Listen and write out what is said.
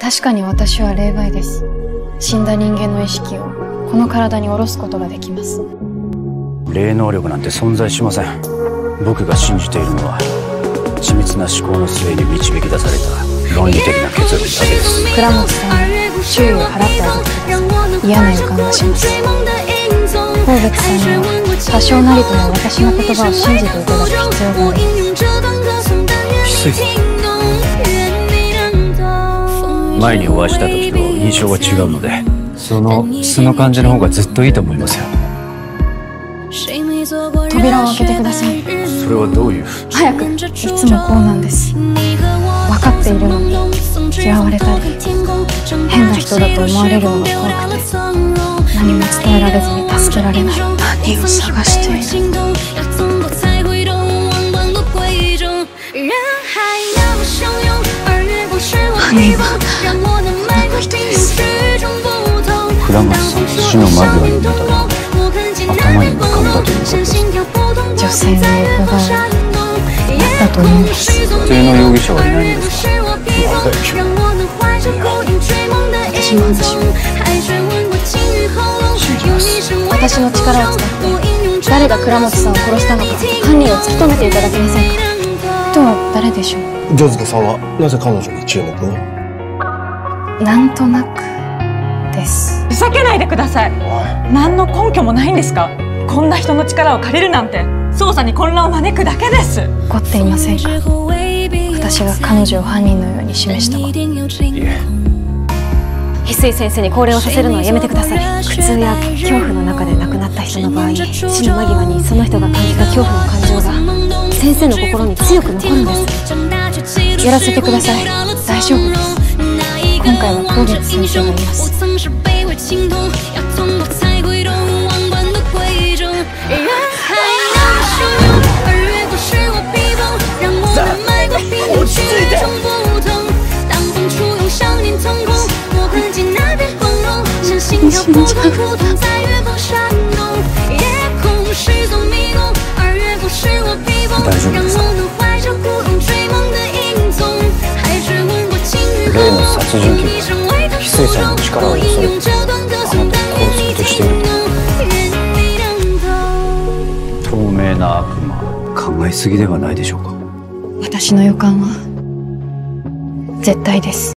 確かに私は霊媒です。死んだ人間の意識をこの体に下ろすことができます。 霊能力なんて存在しません。僕が信じているのは緻密な思考の末に導き出された論理的な結論だけです。 倉本さんに注意を払ってあげてください。嫌な予感がします。神月さんには多少なりとも私の言葉を信じていただく必要があります。 翡翠さん、前にお会いした時と印象が違うので、その素の感じの方がずっといいと思いますよ。 扉を開けてください。 それはどういう？ 早く。いつもこうなんです。分かっているのに嫌われたり変な人だと思われるのが怖くて何も伝えられずに助けられない。何を探している？犯人はこの人です。 倉松さんが死の間際に見たのが頭に浮かんだということです。 女性の欲があったと思います。 特定の容疑者はいないんですか？ 私の話を信じます。 私の力を使って誰が倉本さんを殺したのか犯人を突き止めていただけませんか？人は誰でしょう？ 城塚さんはなぜ彼女に注目を？ なんとなくです。 ふざけないでください。何の根拠もないんですか？こんな人の力を借りるなんて捜査に混乱を招くだけです。 怒っていませんか？私が彼女を犯人のように示したこと。 いえ、 翡翠先生に降霊をさせるのはやめてください。苦痛や恐怖の中で亡くなった人の場合、死の間際にその人が感じた恐怖の感情が先生の心に強く残るんです。 やらせてください。大丈夫です。今回は神月先生がいます。 落ち着いて。 大丈夫ですか？例の殺人鬼が翡翠さんの力を恐れてあなたを殺そうとしている。透明な悪魔、考えすぎではないでしょうか？ 私の予感は絶対です。